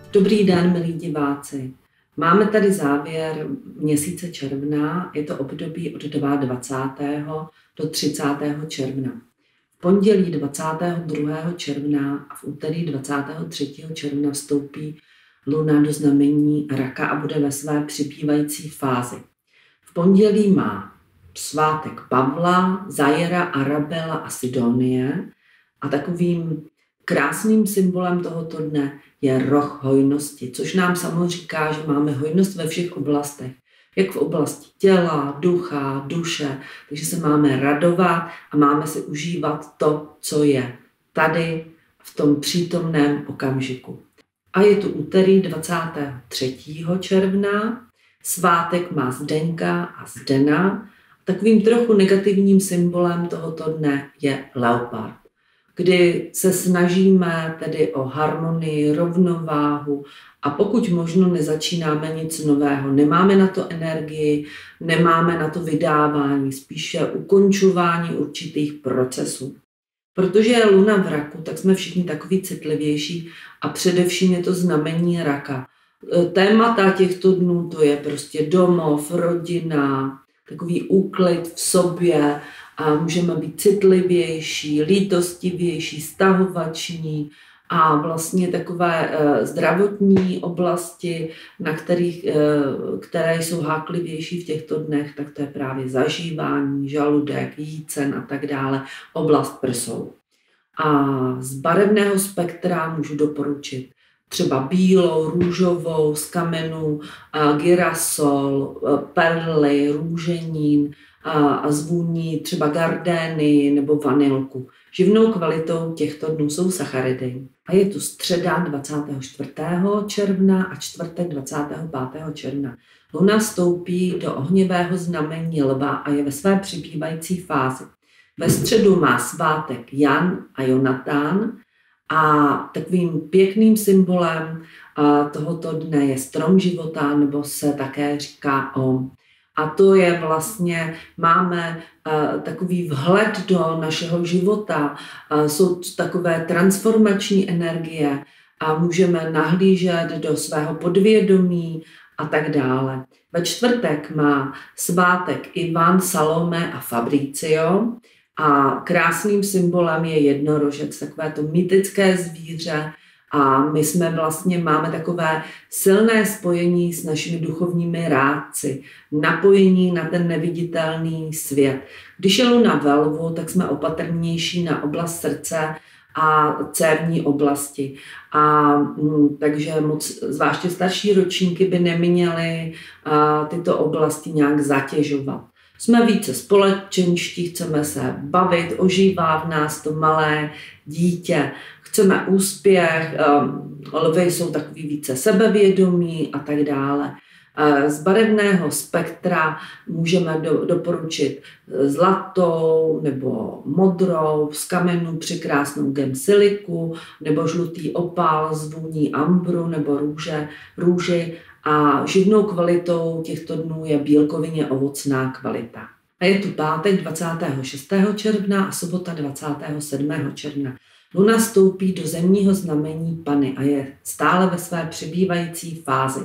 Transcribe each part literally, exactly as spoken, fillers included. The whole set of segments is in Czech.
Dobrý den, milí diváci. Máme tady závěr měsíce června, je to období od dvacátého druhého do třicátého června. V pondělí dvacátého druhého června a v úterý dvacátého třetího června vstoupí Luna do znamení Raka a bude ve své přibývající fázi. V pondělí má svátek Pavla, Zajera, Arabela a Sidonie a takovým krásným symbolem tohoto dne je roh hojnosti, což nám samo říká, že máme hojnost ve všech oblastech, jak v oblasti těla, ducha, duše, takže se máme radovat a máme si užívat to, co je tady v tom přítomném okamžiku. A je tu úterý dvacátého třetího června, svátek má Zdenka a Zdena. Takovým trochu negativním symbolem tohoto dne je leopard, kdy se snažíme tedy o harmonii, rovnováhu a pokud možno nezačínáme nic nového. Nemáme na to energii, nemáme na to vydávání, spíše ukončování určitých procesů. Protože je Luna v Raku, tak jsme všichni takový citlivější a především je to znamení Raka. Témata těchto dnů to je prostě domov, rodina, takový úklid v sobě a můžeme být citlivější, lítostivější, stahovační a vlastně takové e, zdravotní oblasti, na kterých, e, které jsou háklivější v těchto dnech, tak to je právě zažívání, žaludek, jícen a tak dále, oblast prsou. A z barevného spektra můžu doporučit třeba bílou, růžovou, z kamenů, girasol, perly, růženín a z vůní třeba gardény nebo vanilku. Živnou kvalitou těchto dnů jsou sacharidy. A je tu středa dvacátého čtvrtého června a čtvrtek dvacátého pátého června. Luna vstoupí do ohnivého znamení lva a je ve své přibývající fázi. Ve středu má svátek Jan a Jonatán a takovým pěkným symbolem tohoto dne je strom života, nebo se také říká Om. A to je vlastně, máme uh, takový vhled do našeho života, uh, jsou takové transformační energie a můžeme nahlížet do svého podvědomí a tak dále. Ve čtvrtek má svátek Ivan, Salome a Fabricio a krásným symbolem je jednorožec, takové to mytické zvíře. A my jsme vlastně, máme takové silné spojení s našimi duchovními rádci, napojení na ten neviditelný svět. Když je Luna ve lvu, tak jsme opatrnější na oblast srdce a cévní oblasti. A m, takže moc, zvláště starší ročníky by neměly a, tyto oblasti nějak zatěžovat. Jsme více společenští, chceme se bavit, ožívá v nás to malé dítě, chceme úspěch, lvy jsou takový více sebevědomí a tak dále. Z barevného spektra můžeme do, doporučit zlatou nebo modrou, z kamenu překrásnou gemsiliku nebo žlutý opál z vůní ambru nebo růže, růži. A živnou kvalitou těchto dnů je bílkovině ovocná kvalita. A je tu pátek dvacátého šestého června a sobota dvacátého sedmého června. Luna stoupí do zemního znamení Panny a je stále ve své přibývající fázi.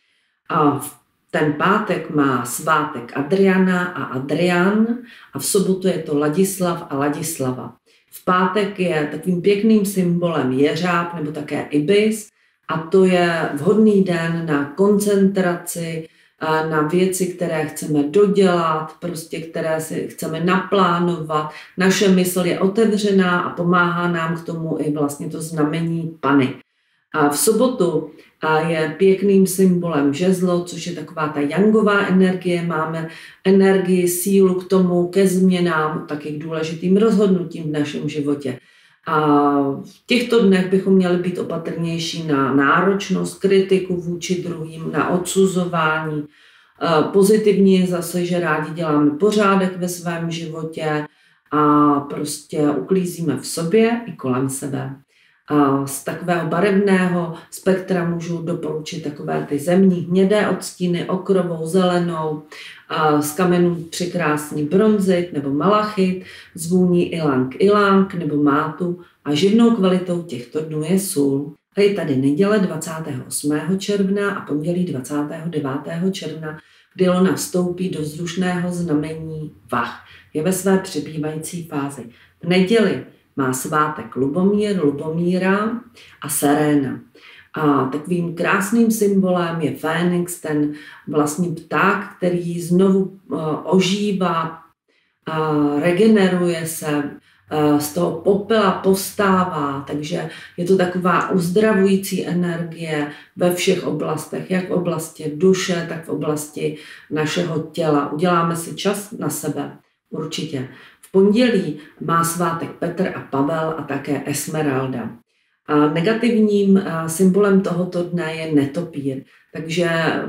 A v ten pátek má svátek Adriana a Adrian a v sobotu je to Ladislav a Ladislava. V pátek je takovým pěkným symbolem jeřáb nebo také ibis, a to je vhodný den na koncentraci, na věci, které chceme dodělat, prostě které si chceme naplánovat. Naše mysl je otevřená a pomáhá nám k tomu i vlastně to znamení Panny. A v sobotu je pěkným symbolem žezlo, což je taková ta jangová energie. Máme energii, sílu k tomu, ke změnám, taky k důležitým rozhodnutím v našem životě. A v těchto dnech bychom měli být opatrnější na náročnost, kritiku vůči druhým, na odsuzování. Pozitivní je zase, že rádi děláme pořádek ve svém životě a prostě uklízíme v sobě i kolem sebe. A z takového barevného spektra můžu doporučit takové ty zemní hnědé odstíny, okrovou, zelenou, a z kamenů překrásný bronzit nebo malachit, z vůní ilang ilang nebo mátu a živnou kvalitou těchto dnů je sůl. A je tady neděle dvacátého osmého června a pondělí dvacátého devátého června, kdy Luna vstoupí do vzdušného znamení Vah. Je ve své přebývající fázi. V neděli má svátek Lubomír, Lubomíra a Seréna. A takovým krásným symbolem je Fénix, ten vlastně pták, který znovu uh, ožívá, uh, regeneruje se, uh, z toho popela povstává, takže je to taková uzdravující energie ve všech oblastech, jak v oblasti duše, tak v oblasti našeho těla. Uděláme si čas na sebe, určitě. V pondělí má svátek Petr a Pavel a také Esmeralda. A negativním symbolem tohoto dne je netopír, takže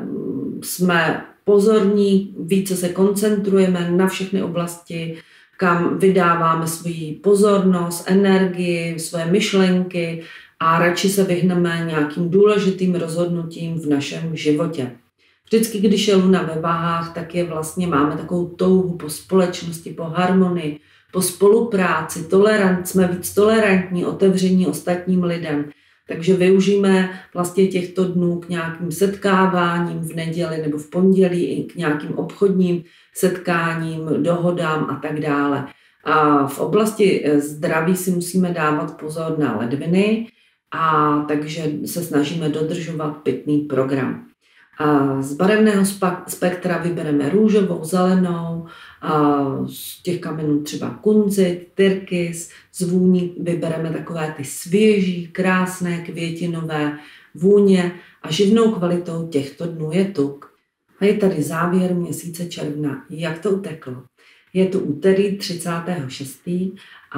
jsme pozorní, více se koncentrujeme na všechny oblasti, kam vydáváme svoji pozornost, energii, své myšlenky a radši se vyhneme nějakým důležitým rozhodnutím v našem životě. Vždycky, když je Luna ve Vahách, tak je vlastně máme takovou touhu po společnosti, po harmonii, po spolupráci, tolerant, jsme víc tolerantní, otevření ostatním lidem. Takže využijeme vlastně těchto dnů k nějakým setkáváním v neděli nebo v pondělí, i k nějakým obchodním setkáním, dohodám a tak dále. A v oblasti zdraví si musíme dávat pozor na ledviny, a takže se snažíme dodržovat pitný program. A z barevného spektra vybereme růžovou, zelenou, a z těch kamenů třeba kunzit, tyrkys, z vůní vybereme takové ty svěží, krásné, květinové vůně a živnou kvalitou těchto dnů je tuk. A je tady závěr měsíce června. Jak to uteklo? Je tu úterý třicátého šestého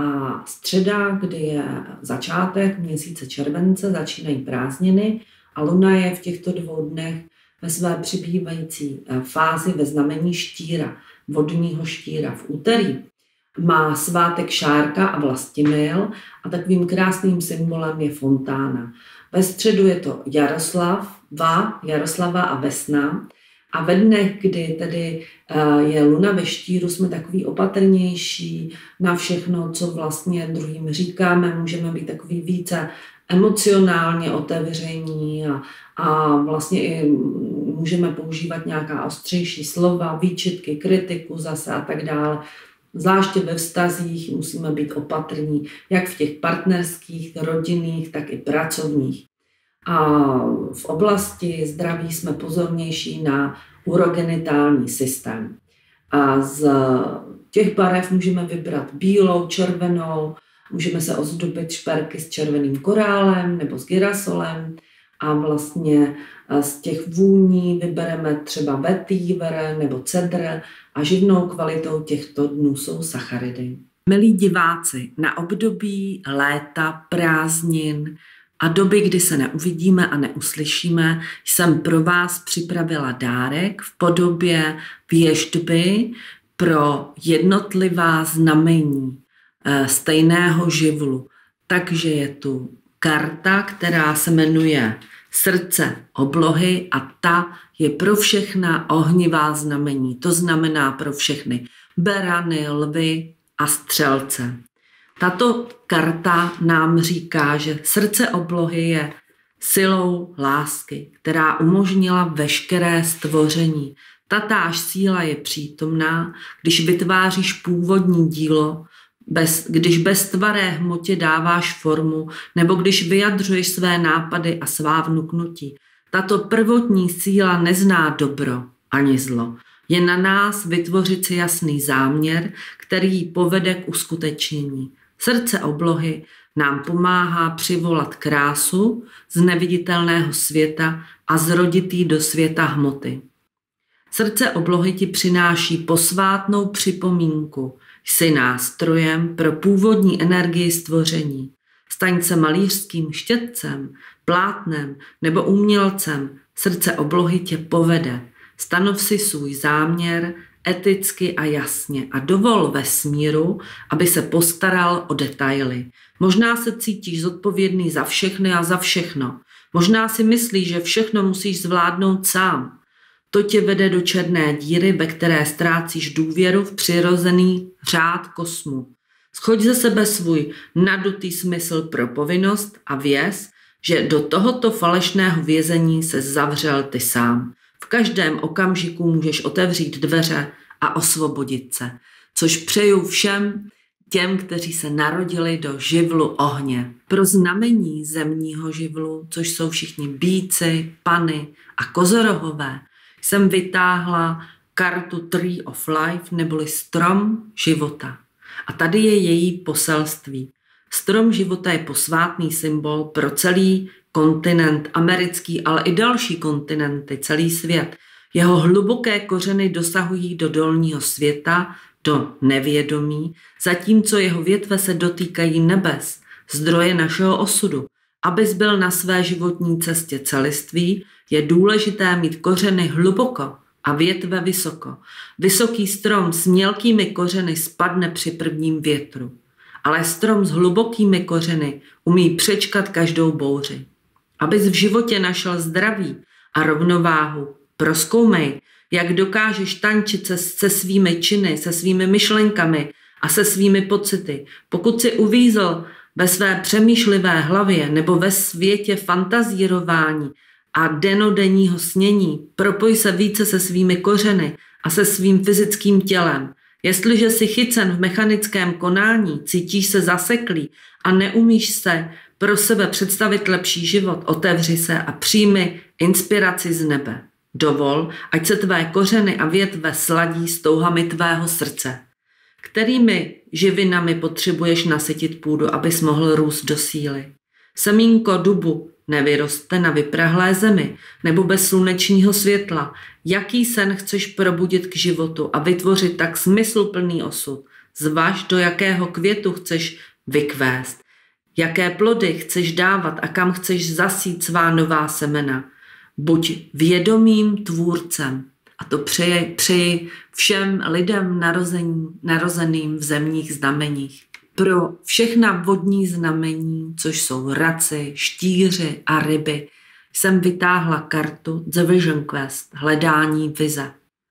a středa, kdy je začátek měsíce července, začínají prázdniny a Luna je v těchto dvou dnech ve své přibývající fázi ve znamení štíra, vodního štíra. V úterý má svátek Šárka a Vlastimil a takovým krásným symbolem je fontána. Ve středu je to Jaroslav, Va, Jaroslava a Vesna. A ve dnech, kdy tedy je Luna ve štíru, jsme takový opatrnější na všechno, co vlastně druhým říkáme. Můžeme být takový více emocionálně otevření a, a vlastně i můžeme používat nějaká ostřejší slova, výčitky, kritiku zase a tak dále. Zvláště ve vztazích musíme být opatrní, jak v těch partnerských, rodinných, tak i pracovních. A v oblasti zdraví jsme pozornější na urogenitální systém. A z těch barev můžeme vybrat bílou, červenou, můžeme se ozdobit šperky s červeným korálem nebo s gyrasolem a vlastně z těch vůní vybereme třeba vetiver nebo cedr a živnou kvalitou těchto dnů jsou sacharidy. Milí diváci, na období léta, prázdnin a doby, kdy se neuvidíme a neuslyšíme, jsem pro vás připravila dárek v podobě věštby pro jednotlivá znamení stejného živlu. Takže je tu karta, která se jmenuje Srdce oblohy a ta je pro všechna ohnivá znamení. To znamená pro všechny berany, lvy a střelce. Tato karta nám říká, že srdce oblohy je silou lásky, která umožnila veškeré stvoření. Tatáž síla je přítomná, když vytváříš původní dílo, bez, když bez tvaré hmotě dáváš formu, nebo když vyjadřuješ své nápady a svá vnuknutí. Tato prvotní síla nezná dobro ani zlo. Je na nás vytvořit si jasný záměr, který povede k uskutečnění. Srdce oblohy nám pomáhá přivolat krásu z neviditelného světa a zrodit ji do světa hmoty. Srdce oblohy ti přináší posvátnou připomínku. Jsi nástrojem pro původní energii stvoření. Staň se malířským štětcem, plátnem nebo umělcem. Srdce oblohy tě povede. Stanov si svůj záměr eticky a jasně a dovol vesmíru, aby se postaral o detaily. Možná se cítíš zodpovědný za všechny a za všechno. Možná si myslíš, že všechno musíš zvládnout sám. To tě vede do černé díry, ve které ztrácíš důvěru v přirozený řád kosmu. Schoď ze sebe svůj nadutý smysl pro povinnost a věz, že do tohoto falešného vězení se zavřel ty sám. V každém okamžiku můžeš otevřít dveře a osvobodit se, což přeju všem těm, kteří se narodili do živlu ohně. Pro znamení zemního živlu, což jsou všichni býci, pany a kozorohové, jsem vytáhla kartu Tree of Life, neboli strom života. A tady je její poselství. Strom života je posvátný symbol pro celý kontinent americký, ale i další kontinenty, celý svět. Jeho hluboké kořeny dosahují do dolního světa, do nevědomí, zatímco jeho větve se dotýkají nebes, zdroje našeho osudu. Abys byl na své životní cestě celistvý, je důležité mít kořeny hluboko a větve vysoko. Vysoký strom s mělkými kořeny spadne při prvním větru, ale strom s hlubokými kořeny umí přečkat každou bouři. Abys v životě našel zdraví a rovnováhu, prozkoumej, jak dokážeš tančit se, se svými činy, se svými myšlenkami a se svými pocity. Pokud si uvízl ve své přemýšlivé hlavě nebo ve světě fantazírování a denodenního snění, propoj se více se svými kořeny a se svým fyzickým tělem. Jestliže jsi chycen v mechanickém konání, cítíš se zaseklý a neumíš se pro sebe představit lepší život, otevři se a přijmi inspiraci z nebe. Dovol, ať se tvé kořeny a větve sladí s touhami tvého srdce. Kterými živinami potřebuješ nasytit půdu, abys mohl růst do síly? Semínko dubu nevyroste na vyprahlé zemi nebo bez slunečního světla. Jaký sen chceš probudit k životu a vytvořit tak smysluplný osud? Zvaž, do jakého květu chceš vykvést. Jaké plody chceš dávat a kam chceš zasít svá nová semena. Buď vědomým tvůrcem. A to přeji, přeji všem lidem narození, narozeným v zemních znameních. Pro všechna vodní znamení, což jsou raci, štíři a ryby, jsem vytáhla kartu The Vision Quest, hledání vize.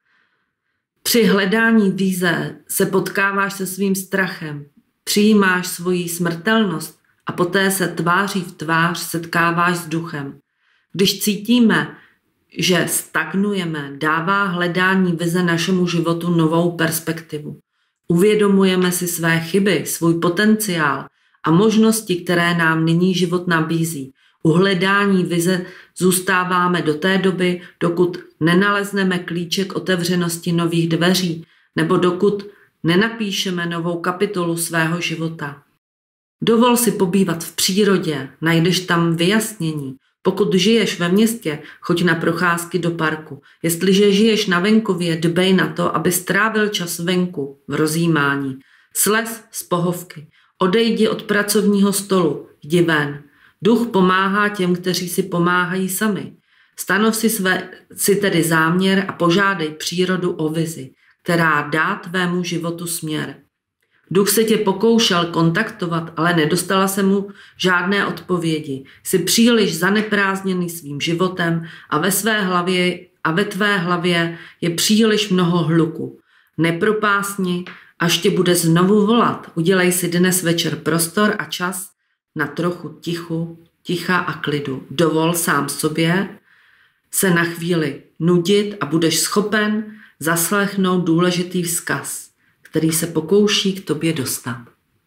Při hledání vize se potkáváš se svým strachem, přijímáš svoji smrtelnost a poté se tváří v tvář setkáváš s duchem. Když cítíme, že stagnujeme, dává hledání vize našemu životu novou perspektivu. Uvědomujeme si své chyby, svůj potenciál a možnosti, které nám nyní život nabízí. U hledání vize zůstáváme do té doby, dokud nenalezneme klíček otevřenosti nových dveří nebo dokud nenapíšeme novou kapitolu svého života. Dovol si pobývat v přírodě, najdeš tam vyjasnění. Pokud žiješ ve městě, choď na procházky do parku. Jestliže žiješ na venkově, dbej na to, aby strávil čas venku v rozjímání. Slez z pohovky. Odejdi od pracovního stolu. Jdi ven. Duch pomáhá těm, kteří si pomáhají sami. Stanov si, své, si tedy záměr a požádej přírodu o vizi, která dá tvému životu směr. Duch se tě pokoušel kontaktovat, ale nedostala se mu žádné odpovědi. Jsi příliš zaneprázdněný svým životem a ve své hlavě a ve tvé hlavě je příliš mnoho hluku. Nepropásni, až tě bude znovu volat. Udělej si dnes večer prostor a čas na trochu tichu, ticha a klidu. Dovol sám sobě se na chvíli nudit a budeš schopen zaslechnout důležitý vzkaz, který se pokouší k tobě dostat.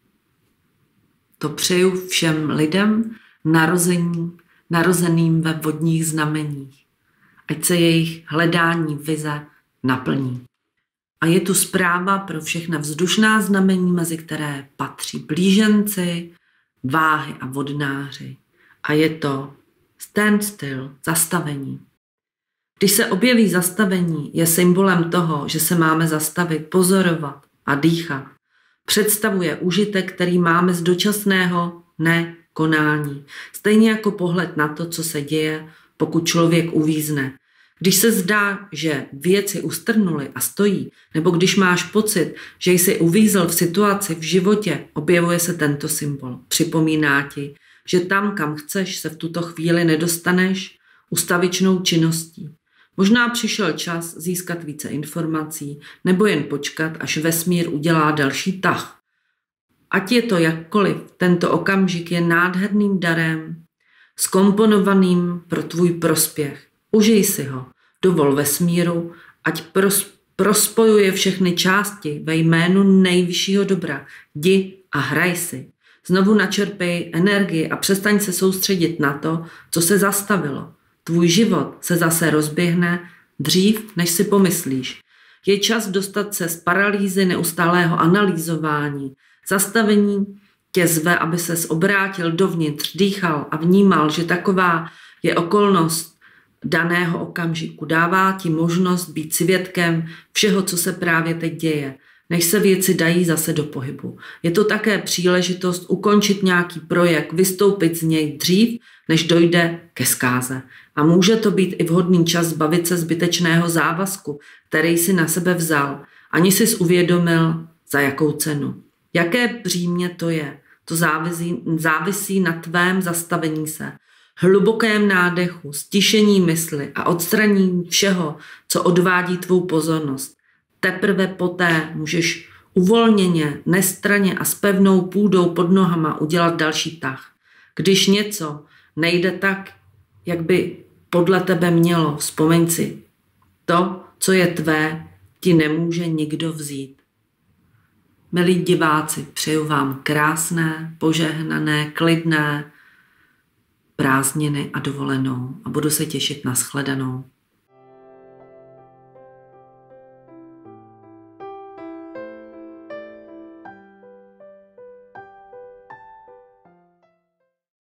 To přeju všem lidem narození, narozeným ve vodních znameních. Ať se jejich hledání vize naplní. A je tu zpráva pro všechna vzdušná znamení, mezi které patří blíženci, váhy a vodnáři. A je to stand still, zastavení. Když se objeví zastavení, je symbolem toho, že se máme zastavit, pozorovat a dýchat. Představuje užitek, který máme z dočasného nekonání. Stejně jako pohled na to, co se děje, pokud člověk uvízne. Když se zdá, že věci ustrnuly a stojí, nebo když máš pocit, že jsi uvízl v situaci v životě, objevuje se tento symbol. Připomíná ti, že tam, kam chceš, se v tuto chvíli nedostaneš ustavičnou činností. Možná přišel čas získat více informací nebo jen počkat, až vesmír udělá další tah. Ať je to jakkoliv, tento okamžik je nádherným darem skomponovaným pro tvůj prospěch. Užij si ho, dovol vesmíru, ať pros, prospojuje všechny části ve jménu nejvyššího dobra. Jdi a hraj si. Znovu načerpej energii a přestaň se soustředit na to, co se zastavilo. Tvůj život se zase rozběhne dřív, než si pomyslíš. Je čas dostat se z paralýzy neustálého analýzování. Zastavení tě zve, aby ses obrátil dovnitř, dýchal a vnímal, že taková je okolnost daného okamžiku. Dává ti možnost být svědkem všeho, co se právě teď děje, než se věci dají zase do pohybu. Je to také příležitost ukončit nějaký projekt, vystoupit z něj dřív, než dojde ke zkáze. A může to být i vhodný čas zbavit se zbytečného závazku, který si na sebe vzal, ani sis uvědomil, za jakou cenu. Jaké břímě to je? To závisí, závisí na tvém zastavení se, hlubokém nádechu, stišení mysli a odstranění všeho, co odvádí tvou pozornost. Teprve poté můžeš uvolněně, nestranně a s pevnou půdou pod nohama udělat další tah. Když něco nejde tak, jak by podle tebe mělo, vzpomeň si, to, co je tvé, ti nemůže nikdo vzít. Milí diváci, přeju vám krásné, požehnané, klidné prázdniny a dovolenou a budu se těšit na shledanou.